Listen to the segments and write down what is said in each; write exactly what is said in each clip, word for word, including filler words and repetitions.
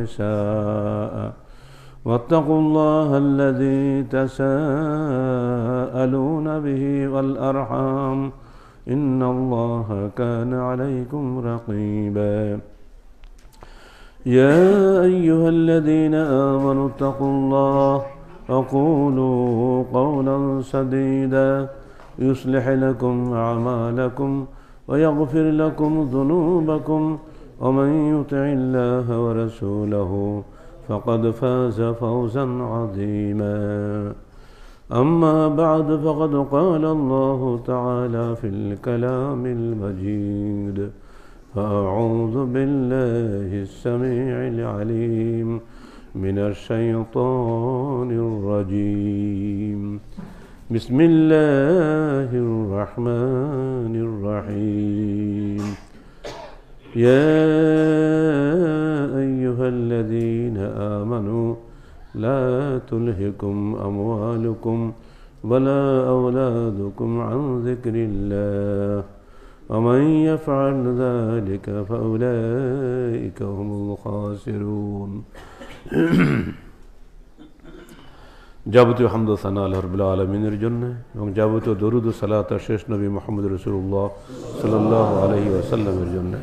والنساء واتقوا الله الذي تساءلون به والأرحام إن الله كان عليكم رقيبا يا أيها الذين آمنوا اتقوا الله وقولوا قولا سديدا يصلح لكم أعمالكم ويغفر لكم ذنوبكم ومن يطع الله ورسوله فقد فاز فوزا عظيما أما بعد فقد قال الله تعالى في الكلام المجيد فأعوذ بالله السميع العليم من الشيطان الرجيم بسم الله الرحمن الرحيم يا أيها الذين آمنوا لا تلهكم أموالكم ولا أولادكم عن ذكر الله ومن يفعل ذلك فأولئك هم الخاسرون যাবতীয় হামদ ও সানা আল্লাহ রাব্বুল আলামিনের জন্য এবং যাবতীয় দরুদ ও সালাত শেষ নবী মুহাম্মদ রাসূলুল্লাহ সাল্লাল্লাহু আলাইহি ওয়াসাল্লামের জন্য।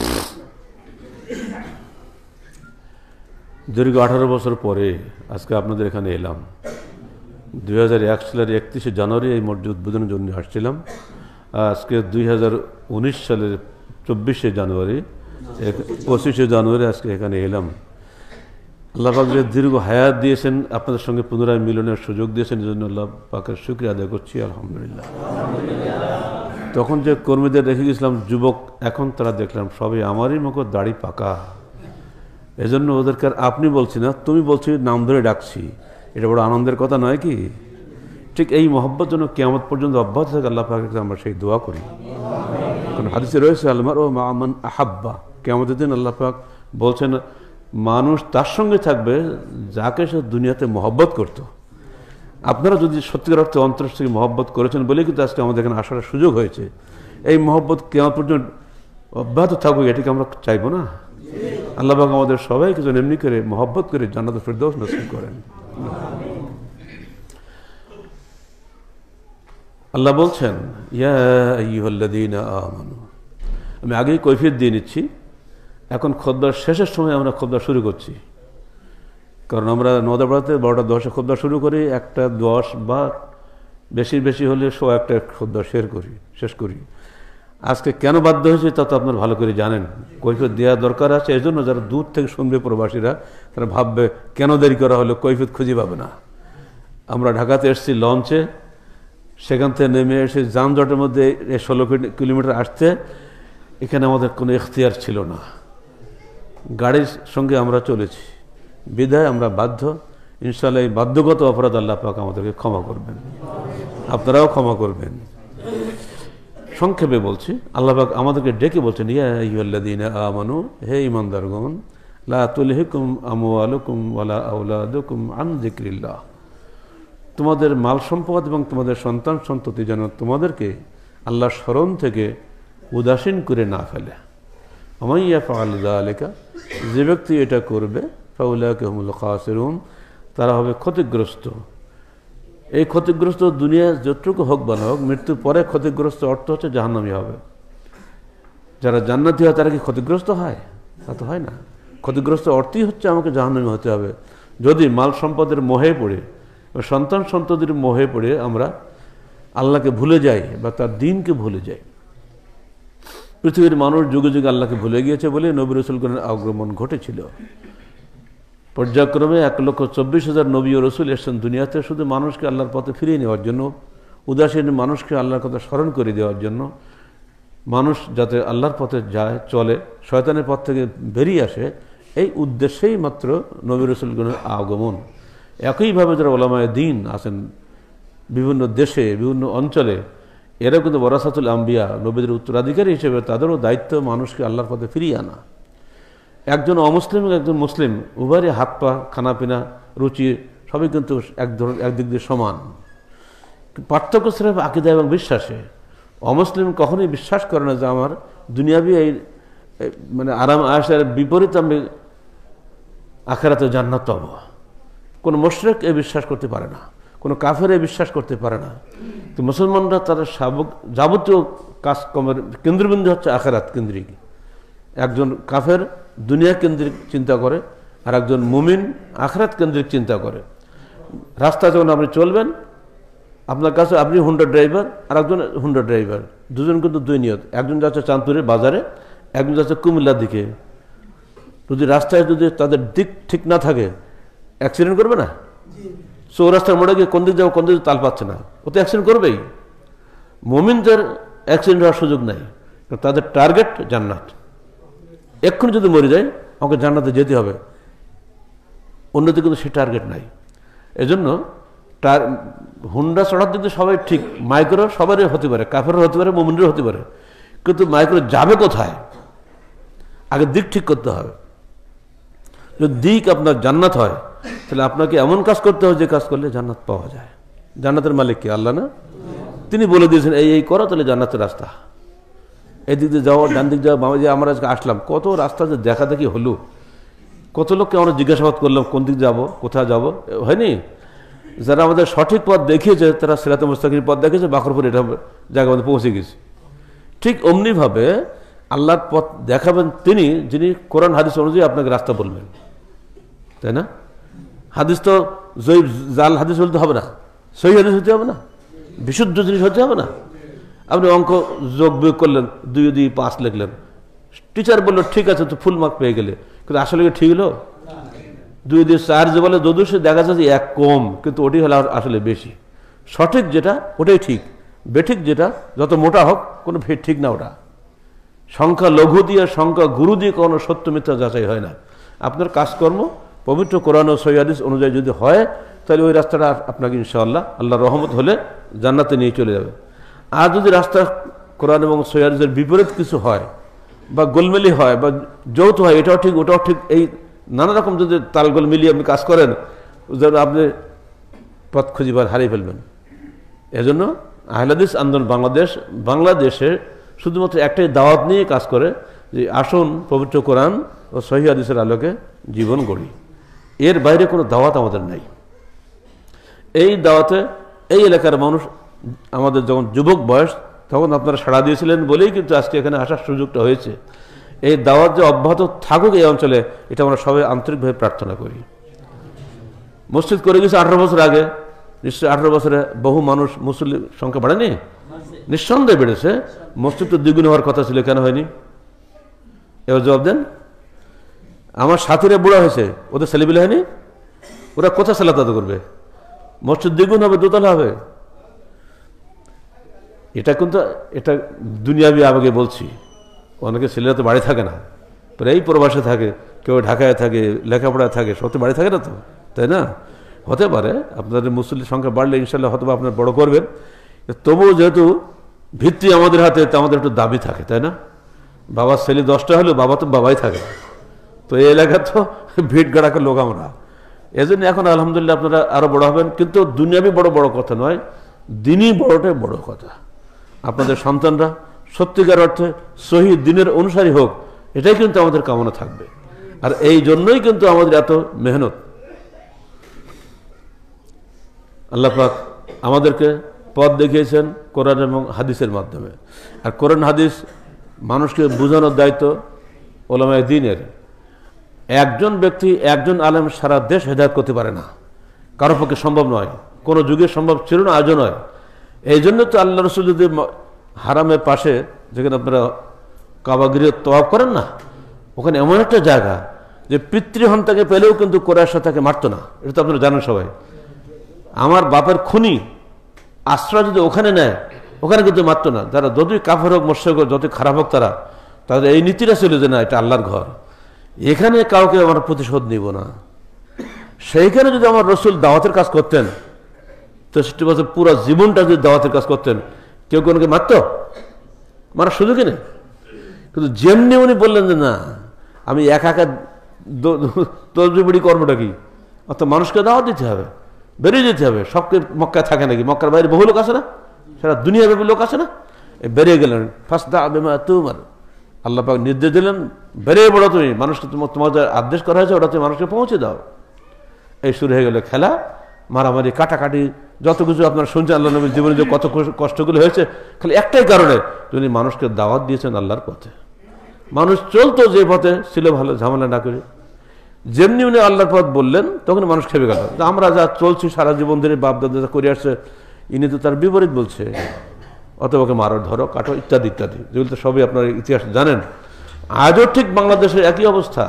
দীর্ঘ আঠারো বছর পরে আজকে আপনাদের এখানে এলাম। দুই হাজার এক সালের একত্রিশে জানুয়ারি এই মসজিদ উদ্বোধনের জন্য আসছিলাম। আজকে দুই হাজার উনিশ সালের চব্বিশে জানুয়ারি পঁচিশে জানুয়ারি আজকে এখানে এলাম। আল্লাহ পাক যে দীর্ঘ হায়াত দিয়েছেন, আপনাদের সঙ্গে পুনরায় মিলনের সুযোগ দিয়েছেন, এই জন্য আল্লাহ পাকের শুকরিয়া আদায় করছি, আলহামদুলিল্লাহ। তখন যে কর্মীদের রেখে গেছিলাম যুবক, এখন তারা দেখলাম সবই আমারই মতো দাড়ি পাকা। এজন্য ওদেরকে আর আপনি বলছি না, তুমি বলছি, নাম ধরে ডাকছি। এটা বড় আনন্দের কথা নয় কি? ঠিক এই মহব্বত যেন কিয়ামত পর্যন্ত অব্যাহত থাকে, আল্লাহ পাকের কাছে আমরা সেই দোয়া করি। কারণ হাদিসে রয়েছে আলমার ও মান আহাব্বা, কিয়ামতের দিন আল্লাহ পাক বলছেন মানুষ তার সঙ্গে থাকবে যাকে সে দুনিয়াতে মহব্বত করত। আপনারা যদি সত্যিকার অর্থে অন্তর থেকে মহব্বত করেছেন বলেই কিন্তু আজকে আমাদের এখানে আসার সুযোগ হয়েছে। এই মহব্বত কিয়ামত পর্যন্ত অব্যাহত থাকুক, এটিকে আমরা চাইবো না? আল্লাহ পাক আমাদের সবাইকে যেন এমনি করে মহব্বত করে জান্নাতুল ফেরদাউস নসিব করেন। আল্লাহ বলছেন ইয়া আইয়ুহাল্লাযীনা আমানু। আমি আগেই কৈফিয়ত দিয়ে নিচ্ছি, এখন খুতবার শেষের সময় আমরা খুতবা শুরু করছি। কারণ আমরা নটা পড়াতে বারোটা দশে খুতবা শুরু করি, একটা দশ বা বেশি বেশি হলে শো একটা খুতবা শের করি শেষ করি। আজকে কেন বাধ্য হয়েছে তা তো আপনার ভালো করে জানেন। কৈফিয়ত দেওয়া দরকার আছে, এই জন্য যারা দূর থেকে শুনবে প্রবাসীরা, তারা ভাববে কেন দেরি করা হলো, কৈফিয়ত খুঁজে পাবে না। আমরা ঢাকাতে এসেছি লঞ্চে, সেখান থেকে নেমে এসে যানজটের মধ্যে ষোলো কিলোমিটার আসতে, এখানে আমাদের কোনো এখতিয়ার ছিল না, গাড়ির সঙ্গে আমরা চলেছি, বিধায় আমরা বাধ্য। ইনশাআল্লাহ এই বাধ্যগত অপরাধ আল্লাহ পাক আমাদেরকে ক্ষমা করবেন, আপনারাও ক্ষমা করবেন। সংক্ষেপে বলছি, আল্লাহ পাক আমাদেরকে ডেকে বলছেন ইয়া আইয়ুহাল্লাযীনা আমানু, হে ঈমানদারগণ, লা তুলহিকুম আমওয়ালুকুম ওয়ালা আওলাদুকুম আন যিকরিল্লাহ। তোমাদের মাল সম্পদ এবং তোমাদের সন্তান সন্ততি যেন তোমাদেরকে আল্লাহর স্মরণ থেকে উদাসীন করে না ফেলে। ওমান ইয়াফআল যালিকা, যে ব্যক্তি এটা করবে, ফাউলাইকা হুমুল খাসিরুন, তারা হবে ক্ষতিগ্রস্ত। এই ক্ষতিগ্রস্ত দুনিয়া যতটুকু হোক বা না হোক, মৃত্যুর পরে ক্ষতিগ্রস্ত অর্থ হচ্ছে জাহান্নামী হবে। যারা জান্নাতি হয় তারা কি ক্ষতিগ্রস্ত হয়? তা তো হয় না। ক্ষতিগ্রস্ত অর্থই হচ্ছে আমাকে জাহান্নামী হতে হবে যদি মাল সম্পদের মোহে পড়ে, সন্তান সন্ততির মোহে পড়ে আমরা আল্লাহকে ভুলে যাই বা তার দিনকে ভুলে যাই। পৃথিবীর মানুষ যুগে যুগে আল্লাহকে ভুলে গিয়েছে বলে নবী রাসূলগণের আগমন ঘটেছিল। পর্যায়ক্রমে এক লক্ষ চব্বিশ হাজার নবী ও রসুল এসেছেন দুনিয়াতে শুধু মানুষকে আল্লাহর পথে ফিরিয়ে নেওয়ার জন্য, উদাসীন মানুষকে আল্লাহর কথা স্মরণ করে দেওয়ার জন্য, মানুষ যাতে আল্লাহর পথে যায়, চলে, শয়তানের পথ থেকে বেরিয়ে আসে, এই উদ্দেশ্যেই মাত্র নবী রাসূলগণের আগমন। একইভাবে যারা ওলামায়ে দ্বীন আছেন বিভিন্ন দেশে, বিভিন্ন অঞ্চলে, এরা কিন্তু ওয়ারাসাতুল আম্বিয়া, নবীদের উত্তরাধিকারী হিসেবে তাদেরও দায়িত্ব মানুষকে আল্লাহর পথে ফিরিয়ে আনা। একজন অমুসলিম একজন মুসলিম উভয়েরই হাত পা, খানাপিনা, রুচি সবই কিন্তু এক ধরনের একদিক দিয়ে সমান। পার্থক্য স্রেফ আকীদা এবং বিশ্বাসে। অমুসলিম কখনোই বিশ্বাস করে না যে আমার দুনিয়াবি এই মানে আরাম আয়েশের বিপরীত আমি আখিরাতে জান্নাত পাবো। কোনো মুশরিক এ বিশ্বাস করতে পারে না, কোনো কাফের এ বিশ্বাস করতে পারে না। তো মুসলমানরা তারা যাবতীয় কাজকর্মের কেন্দ্রবিন্দু হচ্ছে আখিরাত কেন্দ্রিক। একজন কাফের দুনিয়া কেন্দ্রিক চিন্তা করে, আর একজন মুমিন আখিরাত কেন্দ্রিক চিন্তা করে। রাস্তায় যখন আপনি চলবেন, আপনার কাছে আপনি হুন্ডা ড্রাইভার আর একজন হুন্ডা ড্রাইভার, দুজন কিন্তু দুই নিয়ত। একজন যাচ্ছে চাঁদপুরের বাজারে, একজন যাচ্ছে কুমিল্লার দিকে। যদি রাস্তায় যদি তাদের দিক ঠিক না থাকে, অ্যাক্সিডেন্ট করবে না? চৌরাস্তার মোড়ে গিয়ে কোন দিক যাবো কোন দিক তাল পাচ্ছে না, ও তো অ্যাক্সিডেন্ট করবেই। মুমিনদের অ্যাক্সিডেন্ট হওয়ার সুযোগ নাই, তাদের টার্গেট জান্নাত। এক্ষুনি যদি মরে যায় আমাকে জান্নাতে যেতে হবে, অন্যদিকে কিন্তু সে টার্গেট নাই। এজন্য টার হুন্ডা চড়ার দিক দিয়ে সবাই ঠিক, মাইক্রো সবারই হতে পারে, কাফেরও হতে পারে, মুমিনেরও হতে পারে, কিন্তু মাইক্রো যাবে কোথায় আগে দিক ঠিক করতে হবে। যদি দিক আপনার জান্নাত হয়, তাহলে আপনাকে এমন কাজ করতে হবে যে কাজ করলে জান্নাত পাওয়া যায়। জান্নাতের মালিক কি? আল্লাহ না? তিনি বলে দিয়েছেন এই এই করো, তাহলে জান্নাতের রাস্তা। এই দিক দিয়ে যাওয়া, ডান দিক যাওয়া, বামে যে আমরা আজকে আসলাম, কত রাস্তা যে দেখা দেখি হলো, কত লোককে আমরা জিজ্ঞাসাবাদ করলাম কোন দিক যাব, কোথায় যাব, হয়নি? যারা আমাদের সঠিক পথ দেখিয়েছে তারা সিরাতে মুস্তাকিম পথ দেখিয়েছে, বাকরপুর এটা জায়গা মধ্যে পৌঁছে গেছে। ঠিক অমনিভাবে আল্লাহর পথ দেখাবেন তিনি, যিনি কোরআন হাদিস অনুযায়ী আপনাকে রাস্তা বলবেন, তাই না? হাদিস তো জয়ী জাল হাদিস বলতে হবে না, সহি হাদিস হতে হবে না, বিশুদ্ধ জিনিস হতে হবে না। আপনি অঙ্ক যোগ বিয়োগ করলেন, দুই দুই পাঁচ লিখলেন, টিচার বললো ঠিক আছে তো ফুল মার্ক পেয়ে গেলে, কিন্তু আসলে কি ঠিক হলো? দুই দুই চার যে বলে যদিও সে দেখা যাচ্ছে এক কম, কিন্তু ওটি হলে আসলে বেশি। সঠিক যেটা ওটাই ঠিক, বেঠিক যেটা যত মোটা হোক কোনো ঠিক না। ওটা সংখ্যা লঘু দিয়ে, সংখ্যা গুরু দিয়ে কোনো সত্য মিথ্যা যাচাই হয় না। আপনার কাজকর্ম পবিত্র কোরআন ও সহিহ হাদিস অনুযায়ী যদি হয়, তাহলে ওই রাস্তাটা আপনাকে ইনশাআল্লাহ আল্লাহর রহমত হলে জান্নাতে নিয়ে চলে যাবে। আর যদি রাস্তা কোরআন এবং সহিহ হাদিসের বিপরীত কিছু হয়, বা গোলমেলি হয়, বা যৌথ হয়, এটাও ঠিক ওটাও ঠিক, এই নানা রকম যদি তালগোল মিলিয়ে আপনি কাজ করেন, যেন আপনি পথ খুঁজিবার হারিয়ে ফেলবেন। এজন্য আহলে হাদিস আন্দোলন বাংলাদেশ বাংলাদেশে শুধুমাত্র একটাই দাওয়াত নিয়ে কাজ করে যে আসুন পবিত্র কোরআন ও সহিহ হাদিসের আলোকে জীবন গড়ি। এর বাইরে কোনো দাওয়াত আমাদের নাই। এই দাওয়াতে এই এলাকার মানুষ, আমাদের যখন যুবক বয়স তখন আপনারা সাড়া দিয়েছিলেন বলেই কিন্তু আজকে এখানে আসার সুযোগটা হয়েছে। এই দাওয়াত যে অব্যাহত থাকুক এই অঞ্চলে, এটা আমরা সবাই আন্তরিকভাবে প্রার্থনা করি। মসজিদ করে গেছে আঠারো বছর আগে, নিশ্চয়ই আঠারো বছরে বহু মানুষ মুসলিম সংখ্যা বাড়েনি? নিঃসন্দেহে বেড়েছে। মসজিদ তো দ্বিগুণ হওয়ার কথা ছিল, কেন হয়নি? এবার জবাব দেন। আমার সাথীরা বুড়া হয়েছে, ওদের ছেলেপিলে হয়নি? ওরা কোথায় সালাত আদায় করবে? মসজিদ দ্বিগুণ হবে, দোতলা হবে। এটা কিন্তু এটা দুনিয়াবি আবেগে বলছি। অনেকে ছেলেরা তো বাড়ি থাকে না, প্রায়ই প্রবাসে থাকে, কেউ ঢাকায় থাকে, লেখাপড়ায় থাকে, সব তো বাড়ি থাকে না তো, তাই না? হতে পারে আপনাদের মুসলিম সংখ্যা বাড়লে ইনশাল্লাহ হয়তো আপনার বড় করবেন, তবুও যেহেতু ভিত্তি আমাদের হাতে, আমাদের একটু দাবি থাকে, তাই না? বাবার ছেলে দশটা হলেও বাবা তো বাবাই থাকে, তো এই এলাকার তো ভিড় গাড়াকে লোক আমরা। এজন্য এখন আলহামদুলিল্লাহ আপনারা আরো বড় হবেন, কিন্তু দুনিয়াবি বড় বড় কথা নয়, দিনই বড়টাই বড় কথা। আপনাদের সন্তানরা সত্যিকার অর্থে সহি দিনের অনুসারী হোক, এটাই কিন্তু আমাদের কামনা থাকবে। আর এই জন্যই কিন্তু আমাদের এত মেহনত। আল্লাহ পাক আমাদেরকে পথ দেখিয়েছেন কোরআন এবং হাদিসের মাধ্যমে। আর কোরআন হাদিস মানুষকে বোঝানোর দায়িত্ব ওলামায়ে দ্বীনের। একজন ব্যক্তি, একজন আলেম সারা দেশ হেদায়েত করতে পারে না, কারো পক্ষে সম্ভব নয়, কোনো যুগে সম্ভব ছিল না, আজও নয়। এই জন্য তো আল্লাহ রসুল যদি হারামের পাশে, যেখানে আপনারা কাবা গৃহে তওয়াফ করেন না, ওখানে এমন একটা জায়গা যে পিতৃহন্তাকে পেলেও কিন্তু কোরাইশরা তাকে মারত না। এটা তো আপনারা জানেন সবাই। আমার বাপের খুনি আশ্রয় যদি ওখানে নেয়, ওখানে কিন্তু মারত না। যারা যতই কাফের হোক, মোশরিক হোক, যতই খারাপ হোক, তারা তাদের এই নীতিটা ছিল যে না, এটা আল্লাহর ঘর, এখানে কাউকে আমরা প্রতিশোধ নিব না। সেইখানে যদি আমার রসুল দাওয়াতের কাজ করতেন, তেষট্টি বছর পুরো জীবনটা যদি দাওয়াতের কাজ করতেন, কেউ কোনোকে মারত? মারার সুযোগই নেই। কিন্তু যেমনি উনি বললেন যে না, আমি একা একা তসবিহ কর্মটা কি, অর্থাৎ মানুষকে দাওয়াত দিতে হবে, বেরিয়ে যেতে হবে। সবকে মক্কায় থাকে নাকি? মক্কার বাইরে বহু লোক আছে না, সারা দুনিয়াব্যাপী লোক আছে না? বেরিয়ে গেলেন, ফার্স্ট দা বেমা তুমার, আল্লাহ পাক নির্দেশ দিলেন, বেরিয়ে পড়ো তুমি, মানুষকে তোমাদের আদেশ করা হয়েছে ওটা তুমি মানুষকে পৌঁছে দাও। এই শুরু হয়ে গেল খেলা, মারামারি, কাটাকাটি, যত কিছু আপনারা শুনছেন আল্লাহ নবীর জীবনে যে কত কষ্টগুলো হয়েছে, খালি একটাই কারণে, তিনি মানুষকে দাওয়াত দিয়েছেন আল্লাহর পথে। মানুষ চলতো যে পথে ছিল ভালো, ঝামেলা না করে। যেমনি উনি আল্লাহর পথ বললেন তখন মানুষ খেপে গেল, আমরা যা চলছি সারা জীবন ধরে বাপ দাদা করে আসছে, ইনি তো তার বিপরীত বলছে, অথবা ওকে মারো, ধরো, কাটো, ইত্যাদি ইত্যাদি, যেগুলো তো সবই আপনার ইতিহাস জানেন। আজও ঠিক বাংলাদেশের একই অবস্থা,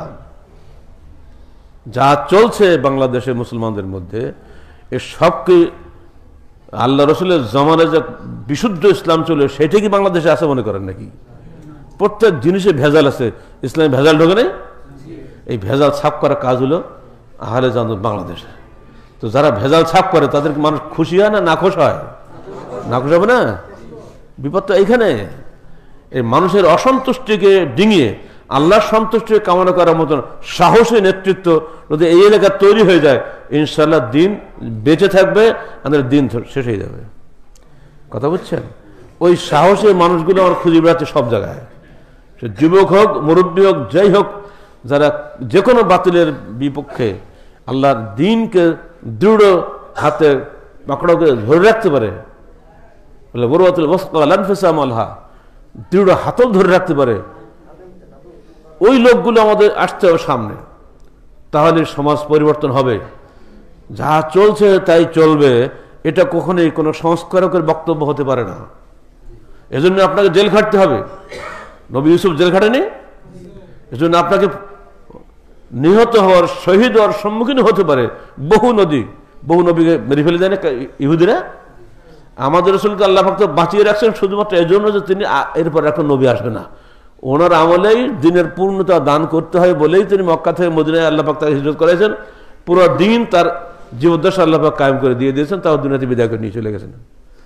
যা চলছে বাংলাদেশে মুসলমানদের মধ্যে, এ সবকে আল্লাহ রসুলের জমানায় যে বিশুদ্ধ ইসলাম চলে সেটা কি বাংলাদেশে আছে মনে করেন নাকি? প্রত্যেক জিনিসে ভেজাল আছে, ইসলামে ভেজাল ঢোকে নেই। এই ভেজাল ছাপ করা কাজ হলো আহলে জান্নাত বাংলাদেশে। তো যারা ভেজাল ছাপ করে তাদেরকে মানুষ খুশি হয় না নাখোশ হয়? নাখোশ হবে না? বিপদ তো এইখানে। এই মানুষের অসন্তুষ্টিকে ডিঙিয়ে আল্লাহর সন্তুষ্টি কামনা করার মতন সাহসী নেতৃত্ব যদি এই এলাকা তৈরি হয়ে যায়, ইনশাল্লাহ দিন বেঁচে থাকবে, আমাদের দিন শেষ হয়ে যাবে। কথা বুঝছেন? ওই সাহসী মানুষগুলো আমার খুঁজে বেড়াচ্ছে সব জায়গায়, সে যুবক হোক, মুরব্বী হোক, যাই হোক, যারা যে কোনো বাতিলের বিপক্ষে আল্লাহর দিনকে দৃঢ় হাতে পাকড়া করে ধরে রাখতে পারে, বলে বরুয়াতুল ওয়াসকা, দৃঢ় হাতল ধরে রাখতে পারে, ওই লোকগুলো আমাদের আসতে হবে সামনে। তাহলে সমাজ পরিবর্তন হবে। যা চলছে তাই চলবে, এটা কখনোই কোনো সংস্কারকের বক্তব্য হতে পারে না। এজন্য আপনাকে জেল খাটতে হবে। নবী ইউসুফ জেল খাটেনি, এজন্য আপনাকে নিহত হওয়ার, শহীদ হওয়ার সম্মুখীন হতে পারে বহু নদী, বহু নবীকে মেরে ফেলে দেয় না ইহুদিরা। আমাদের রাসূলকে আল্লাহ পাক বাঁচিয়ে রাখছেন শুধুমাত্র এই জন্য যে তিনি এরপর এখন নবী আসবে না। ওনার আমলেই দিনের পূর্ণতা দান করতে হয় বলেই তিনি মক্কা থেকে মদিনায় আল্লাহ পাক তাকে হিজরত করেছেন। পুরো দিন তার জীবদ্দশা আল্লাহ পাক কায়েম করে দিয়ে দিয়েছেন, তাও দুনিয়াতে বিদায় করে নিয়ে চলে গেছেন।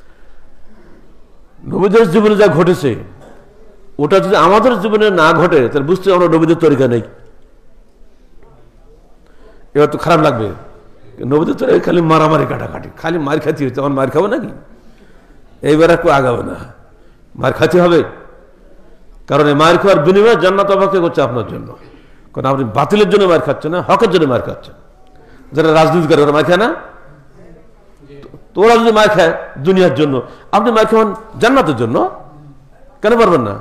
নবীদের জীবনে যা ঘটেছে ওটা যদি আমাদের জীবনে না ঘটে তাহলে বুঝতে আমরা নবীদের তরিকা নেই। এবার তো খারাপ লাগবে, নবীদের তরিকা খালি মারামারি কাটাকাটি, খালি মার খাতি হচ্ছে, আমার মার খাবো নাকি? এইবার একটু আগাবে না, মার খাতি হবে। কারণ এই মার খাওয়ার বিনিময়ে জান্নাত অপেক্ষা করছে আপনার জন্য। কারণ আপনি বাতিলের জন্য মার খাচ্ছেন না, হকের জন্য মার খাচ্ছেন। যারা রাজনীতি করে ওরা মার খায় না? তো ওরা যদি মার খায় দুনিয়ার জন্য, আপনি মার খাবেন জান্নাতের জন্য, কেন পারবেন না?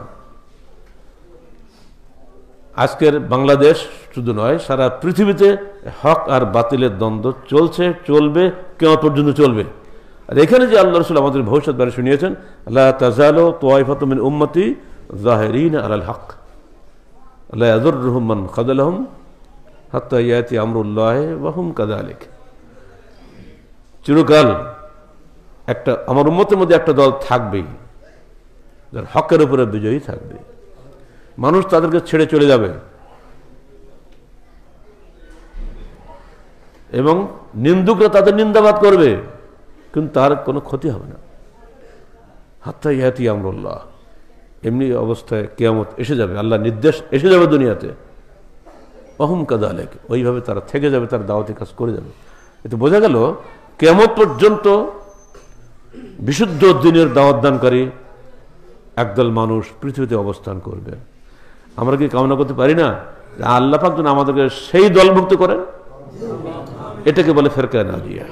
আজকের বাংলাদেশ শুধু নয়, সারা পৃথিবীতে হক আর বাতিলের দ্বন্দ্ব চলছে, চলবে, কেমন পর্যন্ত চলবে। আর এখানে যে আল্লাহ রাসূল আমাদের ভবিষ্যৎবাণী শুনিয়েছেন, লা তাযালু তাওয়াইফাতুম মিন উম্মতি যাহিরিনা আলাল হক লা ইয়াযুররুহুম মান খাযালাহুম হাত্তা ইয়াতি আমরুল্লাহি ওয়া হুম কাযালিক। চিরকাল একটা আমার উম্মতের মধ্যে একটা দল থাকবেই যারা হকের উপরে বিজয়ী থাকবে। মানুষ তাদেরকে ছেড়ে চলে যাবে এবং নিন্দুকরা তাদের নিন্দাবাদ করবে, কিন্তু তার কোনো ক্ষতি হবে না। হাত্তা ইয়াতি আমরুল্লাহ, এমনি অবস্থায় কিয়ামত এসে যাবে, আল্লাহ নির্দেশ এসে যাবে দুনিয়াতে। অহুম কাযালিক, ওইভাবে তারা থেকে যাবে, তার দাওয়াতি কাজ করে যাবে। এতে বোঝা গেল কিয়ামত পর্যন্ত বিশুদ্ধ দ্বীনের দাওয়াত দানকারী একদল মানুষ পৃথিবীতে অবস্থান করবে। আমরা কি কামনা করতে পারি না যে আল্লাহ পাক যেন আমাদেরকে সেই দলভুক্ত করেন? এটাকে বলে ফেরকায়ে নাজিয়া।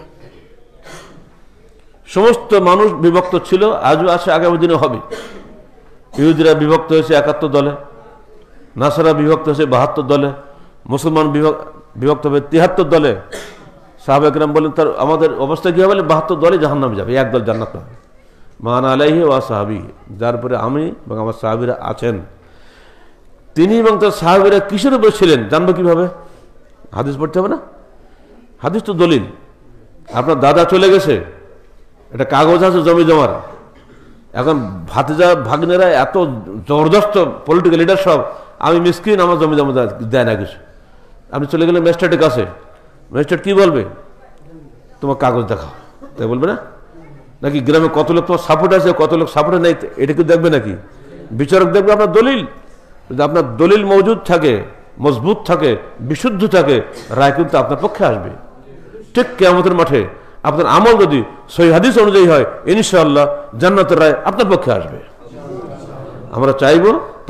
সমস্ত মানুষ বিভক্ত ছিল, আজও আছে, আগামী দিনে হবে। ইহুদিরা বিভক্ত হয়েছে একাত্তর দলে, নাসারা বিভক্ত হয়েছে বাহাত্তর দলে, মুসলমান বিভক্ত হবে তিয়াত্তর দলে। সাহাবা একরাম বলেন তার আমাদের অবস্থা কি হবে? বাহাত্তর দলে জাহান্নামে যাবে, এক দল জান্নাত পাবে। মান আলাইহি ওয়া সাহাবি, যার পরে আমি এবং আমার সাহাবীরা আছেন। তিনি এবং তার সাহাবীরা কিসের উপর ছিলেন জানবো কিভাবে? হাদিস পড়তে হবে না? হাদিস তো দলিল। আপনার দাদা চলে গেছে, এটা কাগজ আছে জমি জমার। এখন ভাতিজা ভাগ্নেরা এত জবরদস্ত পলিটিক্যাল লিডার সব, আমি মিসকিন, আমার জমি জমা দেয় না কিছু। আপনি চলে গেলে ম্যাজিস্ট্রেটের কাছে, ম্যাজিস্ট্রেট কি বলবে? তোমার কাগজ দেখাও, তাই বলবে না? নাকি গ্রামে কত লোক তোমার সাপোর্ট আছে, কত লোক সাপোর্ট নেই, এটা কি দেখবে নাকি? বিচারক দেখবে আপনার দলিল। যদি আপনার দলিল মজুদ থাকে, মজবুত থাকে, বিশুদ্ধ থাকে, রায় কিন্তু আপনার পক্ষে আসবে। ঠিক কিয়ামতের মাঠে আপনার আমল যদি সহিহ হাদিস অনুযায়ী হয়, ইনশাআল্লাহ জান্নাতের রায় আপনার পক্ষে আসবে। আমরা চাইব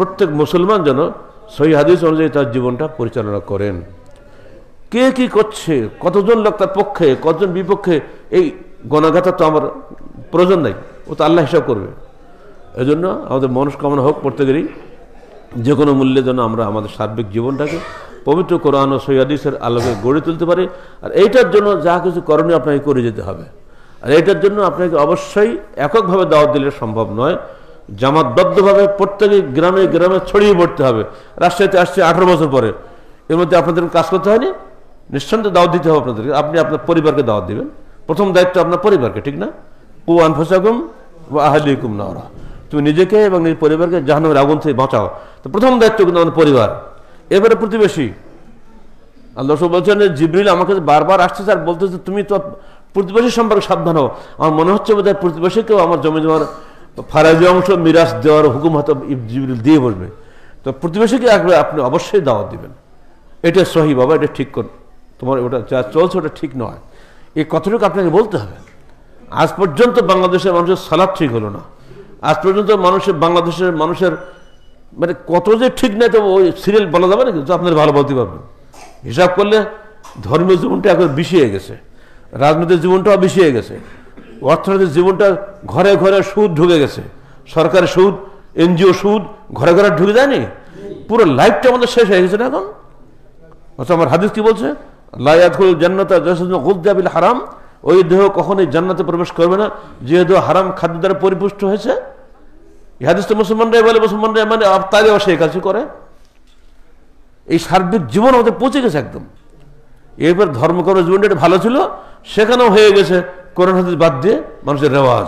প্রত্যেক মুসলমান যেন সহিহ হাদিস অনুযায়ী তার জীবনটা পরিচালনা করেন। কে কি করছে, কতজন লোক তার পক্ষে, কতজন বিপক্ষে, এই গণাগাথা তো আমার প্রয়োজন নাই, ও তো আল্লাহ হিসাব করবে। এই জন্য আমাদের মনস্কামনা হোক প্রত্যেকেরই যে কোনো মূল্যে যেন আমরা আমাদের সার্বিক জীবনটাকে পবিত্র কোরআন ও সহিহ হাদিসের আলোকে গড়ে তুলতে পারি। আর এইটার জন্য যা কিছু করণীয় আপনাকে করে যেতে হবে। আর এইটার জন্য আপনাকে অবশ্যই এককভাবে দাওয়াত দিলে সম্ভব নয়, জামাতবদ্ধভাবে প্রত্যেকে গ্রামে গ্রামে ছড়িয়ে পড়তে হবে। রাজশাহীতে আসছে আঠারো বছর পরে, এর মধ্যে আপনাদের কাজ করতে হয়নি, নিঃসন্দেহে দাওয়াত দিতে হবে আপনাদেরকে। আপনি আপনার পরিবারকে দাওয়াত দিবেন, প্রথম দায়িত্ব আপনার পরিবারকে, ঠিক না? কু আনফুসাকুম ওয়া আহলিকুম নারা, তুমি নিজেকে এবং নিজের পরিবারকে জাহান্নামের আগুন থেকে বাঁচাও। তো প্রথম দায়িত্ব কিন্তু আমাদের পরিবার, এবারে প্রতিবেশী। আল্লাহ রাসূল বলছেন জিবরিল আমাকে বারবার আসছে আর বলতেছে তুমি তো প্রতিবেশী সম্পর্কে সাবধান হও। আমার মনে হচ্ছে বোধহয় প্রতিবেশীকেও আমার জমি জমার ফারাজি অংশ মিরাজ দেওয়ার হুকুম হয়তো জিবরিল দিয়ে বসবে। তো প্রতিবেশীকে একবার আপনি অবশ্যই দাওয়াত দিবেন। এটা সহি বাবা, এটা ঠিক কর, তোমার ওটা যা চলছে ওটা ঠিক নয়, এই কথাটুকু আপনাকে বলতে হবে। আজ পর্যন্ত বাংলাদেশের মানুষের সালাত ঠিক হলো না, আজ পর্যন্ত মানুষের বাংলাদেশের মানুষের মানে কত যে ঠিক নাই তো ওই সিরিয়াল বলা যাবে না, কিন্তু আপনার ভালো বলতে পারবেন। হিসাব করলে ধর্মীয় জীবনটা এখন বিষিয়ে গেছে, রাজনৈতিক জীবনটাও বিষিয়ে গেছে, অর্থনৈতিক জীবনটা ঘরে ঘরে সুদ ঢুকে গেছে, সরকারি সুদ, এনজিও সুদ ঘরে ঘরে ঢুকে যায়নি, পুরো লাইফটা আমাদের শেষ হয়ে গেছে না এখন। অথচ আমার হাদিস কি বলছে, লা ইয়াদখুলুল জান্নাতা জাসাদুন গুযযা বিল হারাম, ওই দেহ কখনোই জান্নাতে প্রবেশ করবে না যে দেহ হারাম খাদ্য দ্বারা পরিপুষ্ট হয়েছে। এই হাদিস তো মুসলমানরাই বলে, মুসলমানরা মানে তারাও সেই কাজ করে। এই সার্বিক জীবন আমাদের পৌঁছে গেছে একদম। এরপর ধর্মকর্ম জীবনটা একটা ভালো ছিল, সেখানেও হয়ে গেছে কোরআন হাদিস বাদ দিয়ে মানুষের রেওয়াজ।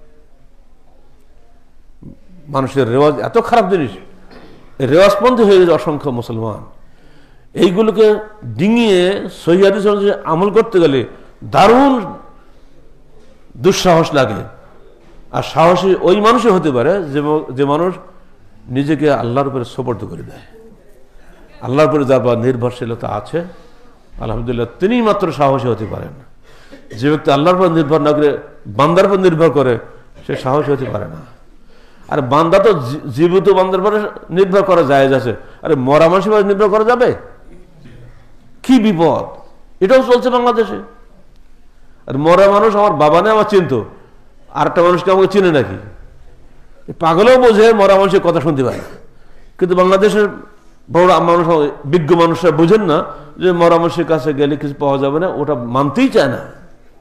মানুষের রেওয়াজ এত খারাপ জিনিস, রেওয়াজপন্থী হয়ে গেছে অসংখ্য মুসলমান। এইগুলোকে ডিঙিয়ে সহিহ হাদিস অনুযায়ী আমল করতে গেলে দারুণ দুঃসাহস লাগে। আর সাহসী ওই মানুষই হতে পারে যে যে মানুষ নিজেকে আল্লাহর উপরে সোপর্দ করে দেয়, আল্লাহর উপরে যার নির্ভরশীলতা আছে, আলহামদুলিল্লাহ তিনি মাত্র সাহসী হতে পারেন। যে ব্যক্তি আল্লাহর উপর নির্ভর না করে বান্দার উপর নির্ভর করে সে সাহসী হতে পারে না। আর বান্দা তো জীবিত বান্দার উপরে নির্ভর করা জায়েজ আছে, আরে মরা মানুষের উপরে নির্ভর করা যাবে? কি বিপদ, এটাও চলছে বাংলাদেশে। আর মরা মানুষ আমার বাবা নেই আমার চিনত, আর একটা মানুষকে আমাকে চিনে নাকি? পাগলেও বোঝে মরা মানুষের কথা শুনতে পায়, কিন্তু বাংলাদেশের বড় মানুষ বিজ্ঞ মানুষরা বুঝেন না যে মরা মানুষের কাছে গেলে কিছু পাওয়া যাবে না, ওটা মানতেই চায় না।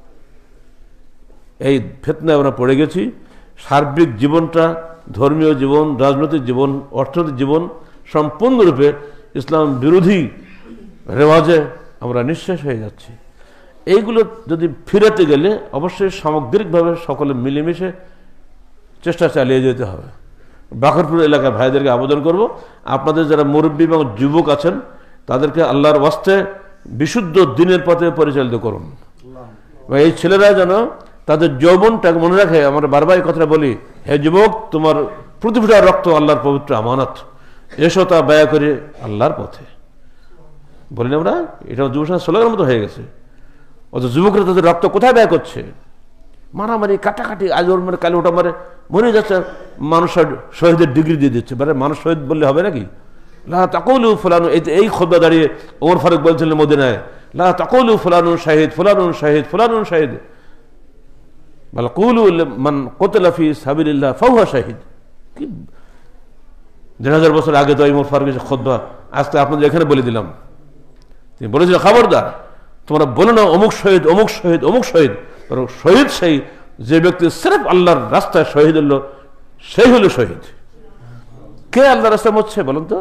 এই ফিতনায় আমরা পড়ে গেছি। সার্বিক জীবনটা, ধর্মীয় জীবন, রাজনৈতিক জীবন, অর্থনৈতিক জীবন সম্পূর্ণরূপে ইসলাম বিরোধী রেওয়াজে আমরা নিঃশেষ হয়ে যাচ্ছি। এইগুলো যদি ফিরাতে গেলে অবশ্যই সামগ্রিকভাবে সকলে মিলেমিশে চেষ্টা চালিয়ে যেতে হবে। বাকরপুর এলাকার ভাইদেরকে আবেদন করব, আপনাদের যারা মুরব্বী এবং যুবক আছেন তাদেরকে আল্লাহর ওয়াস্তে বিশুদ্ধ দিনের পথে পরিচালিত করুন। এই ছেলেরা যেন তাদের যৌবনটাকে মনে রাখে। আমরা বারবার কথাটা বলি, হে যুবক, তোমার প্রতিটা রক্ত আল্লাহর পবিত্র আমানত, এসো তা ব্যয় করে আল্লাহর পথে। বলি না আমরা, এটা যুবসমাজ স্লোগানের মতো হয়ে গেছে। অত যুবকরা তাদের রক্ত কোথায় ব্যয় করছে? মারামারি, কাটাকাটি, আজ ওর মানে কালে ওটা মারে, মনে যাচ্ছে মানুষ শহীদের ডিগ্রি দিয়ে দিচ্ছে। মানে মানুষ শহীদ বললে হবে নাকি? লা তাকুলু ফুলানু, এই খুতবা দাঁড়িয়ে ওমর ফারুক বলছিলেন মদিনায়, লা তাকুলু ফুলানু শাহিদ, ফুলানু শাহিদ, ফুলানু শাহিদ, বল কুলু মান কুতিলা ফি সাবিলিল্লাহ ফাহুয়া শাহিদ। কি দেড় হাজার বছর আগে তো ওমর ফারুকের খুতবা আজকে আপনাদের এখানে বলে দিলাম। তিনি বলেছিলেন, খবরদার তোমরা বলো না অমুক শহীদ, অমুক শহীদ, অমুক শহীদ। শহীদ সেই যে ব্যক্তি সির্ফ আল্লাহর রাস্তায় শহীদ হলো, সেই হলো শহীদ। কে আল্লাহর রাস্তায় মরছে বলুন তো?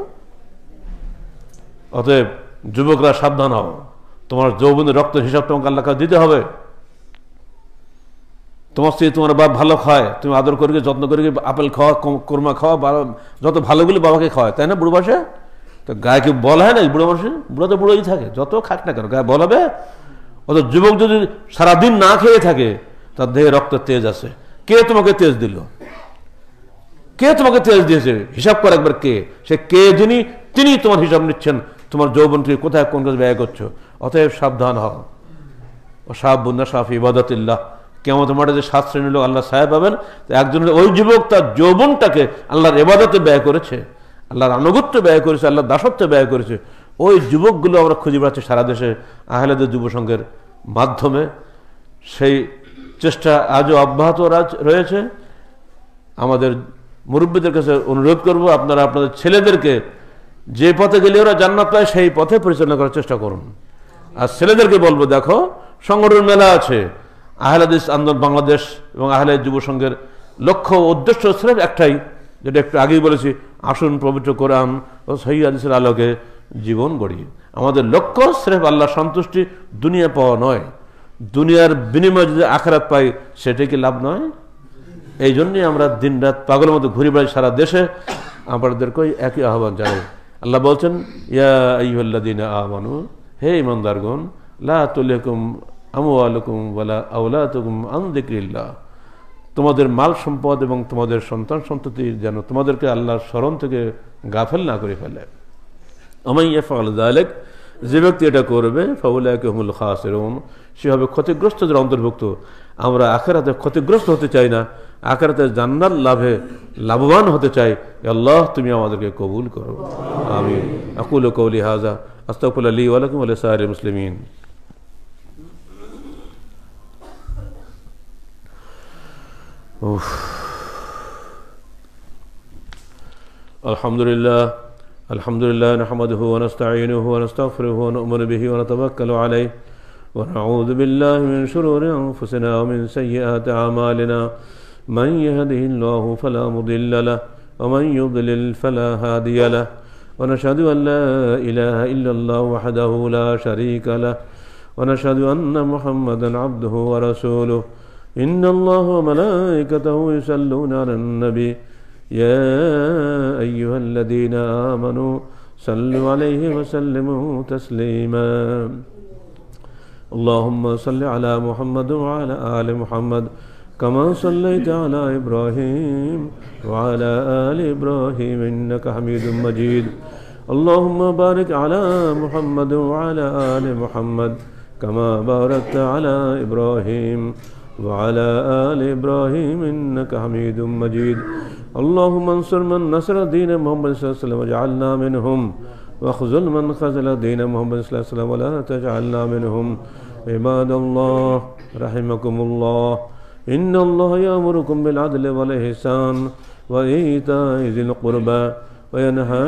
অতএব যুবকরা সাবধান হও, তোমার যৌবনের রক্তের হিসাব তোমাকে আল্লাহকে দিতে হবে। তোমার স্ত্রী তোমার বাপ ভালো খায়, তুমি আদর করে যত্ন করে আপেল খাওয়া, কোরমা খাওয়া, যত ভালোগুলি বাবাকে খাওয়ায়, তাই না? বুড়ো বয়সে তো গায়ে কি বল হয় না? বুড়ো মানুষের বুড়ো তো বুড়োই থাকে, যত খাক না কেন গায়ে বল হবে। অত যুবক যদি সারাদিন না খেয়ে থাকে তার দেহে রক্তের তেজ আছে। কে তোমাকে তেজ দিল? কে তোমাকে তেজ দিয়েছে? হিসাব করে একবার কে সে, কে যিনি, তিনি তোমার হিসাব নিচ্ছেন তোমার যৌবনকে কোথায় কোন কাজ ব্যয় করছো। অতএব সাবধান হও। ও সাহাবুন্না সাফি ইবাদাতিল্লাহ, কিয়ামতের মাঠে যে সাত শ্রেণীর লোক আল্লাহ সাহেব পাবেন, একজনের ওই যুবক তার যৌবনটাকে আল্লাহর ইবাদতে ব্যয় করেছে। আল্লাহর আনুগত্য ব্যয় করেছে, আল্লাহর দাসত্ব ব্যয় করেছে, ওই যুবকগুলো আমরা খুঁজে বেড়াচ্ছি সারা দেশে আহলেদের যুব সংঘের মাধ্যমে। সেই চেষ্টা আজও অব্যাহত রয়েছে। আমাদের মুরব্বীদের কাছে অনুরোধ করব, আপনারা আপনাদের ছেলেদেরকে যে পথে গেলে ওরা জান্নাত পায় সেই পথে পরিচালনা করার চেষ্টা করুন। আর ছেলেদেরকে বলবো, দেখো সংগঠন মেলা আছে, আহলে হাদিস আন্দোলন বাংলাদেশ এবং আহলে যুব সংঘের লক্ষ্য উদ্দেশ্য স্রেফ একটাই, যেটা একটু আগেই বলেছি, আসুন পবিত্র কোরআন ও সহিহ হাদিসের আলোকে জীবন গড়ি। আমাদের লক্ষ্য স্রেফ আল্লাহ সন্তুষ্টি, দুনিয়া পাওয়া নয়। দুনিয়ার বিনিময়ে যদি আখিরাত পাই সেটাই কি লাভ নয়? এই জন্যই আমরা দিন রাত পাগলের মতো ঘুরে বেড়াই সারা দেশে। আমাদেরকে একই আহ্বান জানাই। আল্লাহ বলছেন, ইয়া আইয়ুহাল্লাযীনা আমানু, হে ঈমানদারগণ, লা তুলহিকুম আমওয়ালুকুম ওয়ালা আওলাদুকুম আন যিকরিল্লাহ, তোমাদের মাল সম্পদ এবং তোমাদের সন্তান সন্ততি যেন তোমাদেরকে আল্লাহর স্মরণ থেকে গাফেল না করে ফেলে। ওমান ইয়াফআল যালিক, যে ব্যক্তি এটা করবে, ফাউলাইকা হুমুল খাসিরুন, সে হবে ক্ষতিগ্রস্তদের অন্তর্ভুক্ত। আমরা আখিরাতে ক্ষতিগ্রস্ত হতে চাই না, আখিরাতে জান্নাত লাভে লাভবান হতে চাই। আল্লাহ তুমি আমাদেরকে কবুল করো, আমিন। আকুলু কওলি হাযা আস্তাগফিরুল্লাহ লি ওয়া লাকুম ওয়া লিসাইরিল মুসলিমিন। আলহামদুলিল্লাহ আলহামদুলিল্লাহ নাহমাদুহু ওয়া নাস্তাঈনুহু ওয়া নাস্তাগফিরুহু ওয়া নু'মিনু বিহি ওয়া নাতাওয়াক্কালু আলাইহি ওয়া নাউযু বিল্লাহি মিন শুরুরি আনফুসিনা ওয়া মিন সাইয়্যাতি আ'মালিনা মান ইয়াহদিহিল্লাহু ফালা মুদিল্লা লাহু ওয়া মান ইউদ্লিল ফালা হাদিয়া লাহু ওয়া নাশহাদু আন লা ইলাহা ইল্লাল্লাহু ওয়াহদাহু লা শারীকা লাহু ওয়া নাশহাদু আন্না মুহাম্মাদান আবদুহু ওয়া রাসূলুহু। ইন্নাল্লাহা ওয়া মালাইকাতাহু ইউসাল্লুনা আলান নবী ইয়া আইয়ুহাল্লাযীনা আমানু সাল্লু আলাইহি ওয়া সাল্লিমু তাসলিমা। আল্লাহুম্মা সাল্লি আলা মুহাম্মাদ ওয়া আলা আলি মুহাম্মাদ কামা সাল্লাইতা আলা ইব্রাহিম ওয়া আলা আলি ইব্রাহিম ইন্নাকা হামিদুম মাজিদ। আল্লাহুম্মা বারিক আলা মুহাম্মাদ ওয়া আলা আলি মুহাম্মাদ কামা বারাকতা আলা ইব্রাহিম وعلى آل إبراهيم إنك حميد مجيد. اللهم انصر من نصر دين محمد صلى الله عليه وسلم واجعلنا منهم واخذل من خذل دين محمد صلى الله عليه وسلم ولا تجعلنا منهم. عباد الله رحمكم الله، إن الله يأمركم بالعدل والإحسان وإيتاء ذي القربى وينهى